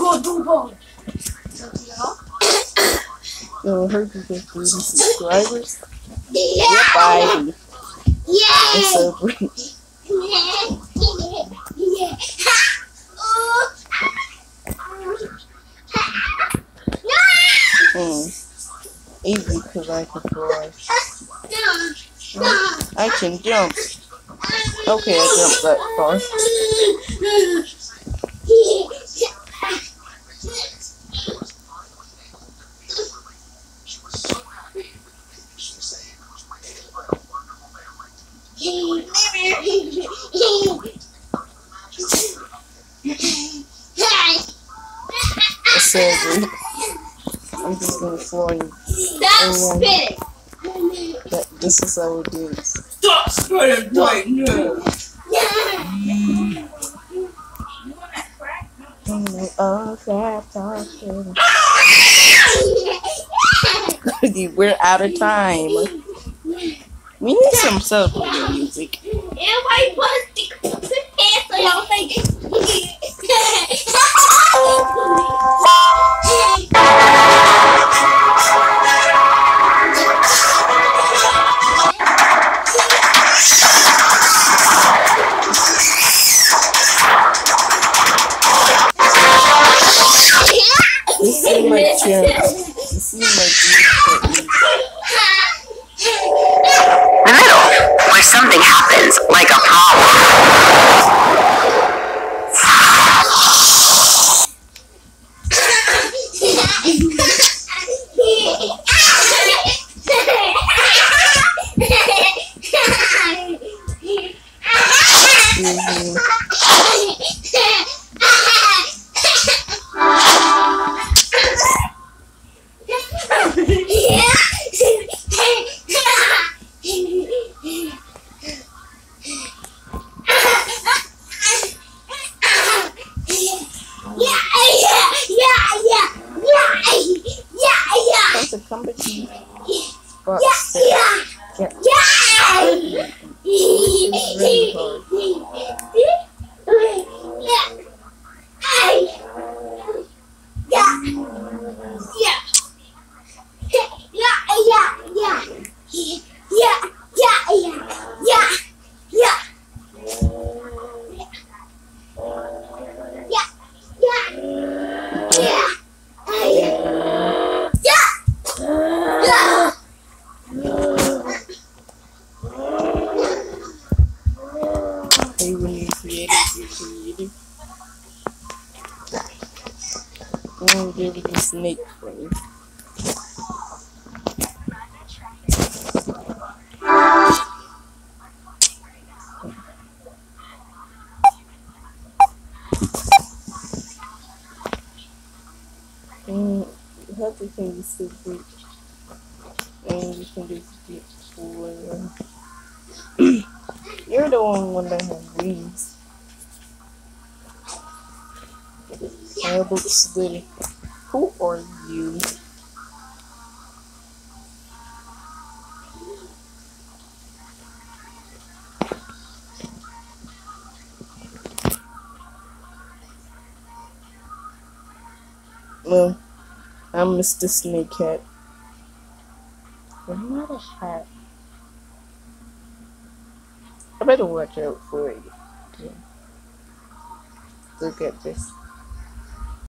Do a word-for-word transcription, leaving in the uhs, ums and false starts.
No, her people thirty subscribers. Yeah. Yep, I do. Yeah. It's over. Hmm. Easy because I can fly. I can jump. Okay, I jumped that far. That's over. I'm just gonna fly. Stop spitting! That, this is how it is. Stop spitting right now! Oh, crap, talking. We're out of time. We need some subway music. Everybody put the pants on your face. This is my chance. This is my chance. The middle, where something happens, like a problem. Mm-hmm. That's a company box set. Get it's really hard. Hey, when you creative, you're creative. Oh, there was a snake for me. Mm, you have to think you still great. And you can just get for you're the only one that has wings. How about Slitty? Who are you? Well, I'm Mister Snake Cat. I'm not a hat. I better watch out for it. Yeah. Look at this.